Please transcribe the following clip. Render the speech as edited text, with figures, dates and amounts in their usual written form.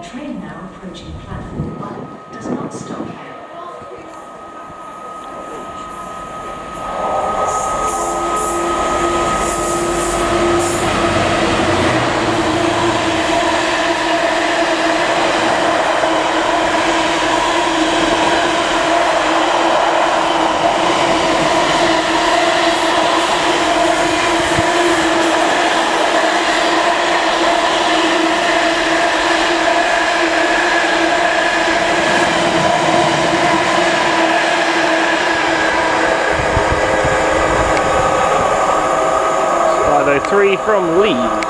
train now approaching platform 1 does not stop here. Three from Leeds.